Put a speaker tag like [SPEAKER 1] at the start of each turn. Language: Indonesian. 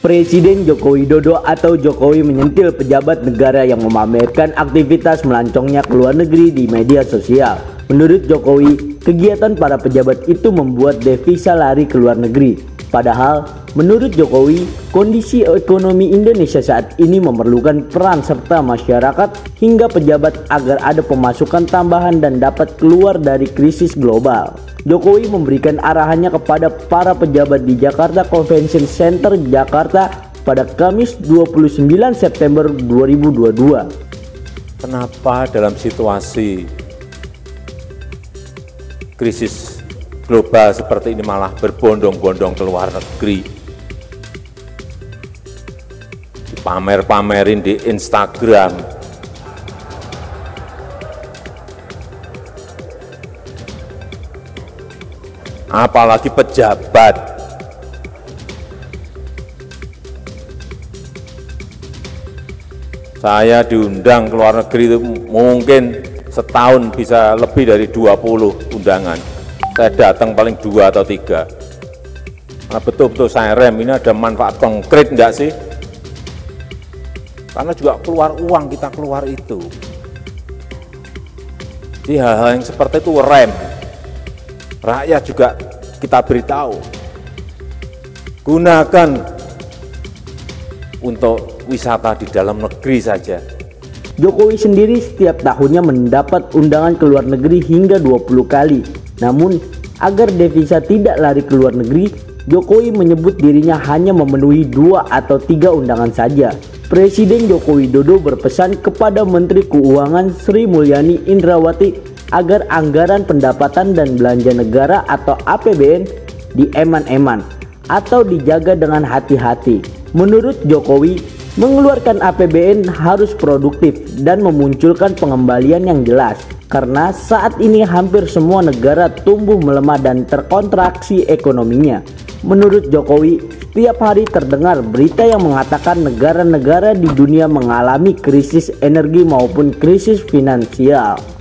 [SPEAKER 1] Presiden Joko Widodo atau Jokowi menyentil pejabat negara yang memamerkan aktivitas melancongnya ke luar negeri di media sosial. Menurut Jokowi, kegiatan para pejabat itu membuat devisa lari ke luar negeri. Padahal, menurut Jokowi, kondisi ekonomi Indonesia saat ini memerlukan peran serta masyarakat hingga pejabat agar ada pemasukan tambahan dan dapat keluar dari krisis global. Jokowi memberikan arahannya kepada para pejabat di Jakarta Convention Center, Jakarta pada Kamis 29 September 2022.
[SPEAKER 2] Kenapa dalam situasi krisis global seperti ini malah berbondong-bondong ke luar negeri? Pamer-pamerin di Instagram. Apalagi pejabat. Saya diundang ke luar negeri itu mungkin setahun bisa lebih dari 20 undangan. Saya datang paling 2 atau 3. Nah, betul-betul saya rem, ini ada manfaat konkret enggak sih? Karena juga keluar uang, kita keluar itu. Jadi hal-hal yang seperti itu rem. Rakyat juga kita beritahu, gunakan untuk wisata di dalam negeri saja.
[SPEAKER 1] Jokowi sendiri setiap tahunnya mendapat undangan ke luar negeri hingga 20 kali. Namun, agar devisa tidak lari ke luar negeri, Jokowi menyebut dirinya hanya memenuhi 2 atau 3 undangan saja. Presiden Joko Widodo berpesan kepada Menteri Keuangan Sri Mulyani Indrawati agar anggaran pendapatan dan belanja negara atau APBN dieman-eman atau dijaga dengan hati-hati. Menurut Jokowi, mengeluarkan APBN harus produktif dan memunculkan pengembalian yang jelas, karena saat ini hampir semua negara tumbuh melemah dan terkontraksi ekonominya. Menurut Jokowi, setiap hari terdengar berita yang mengatakan negara-negara di dunia mengalami krisis energi maupun krisis finansial.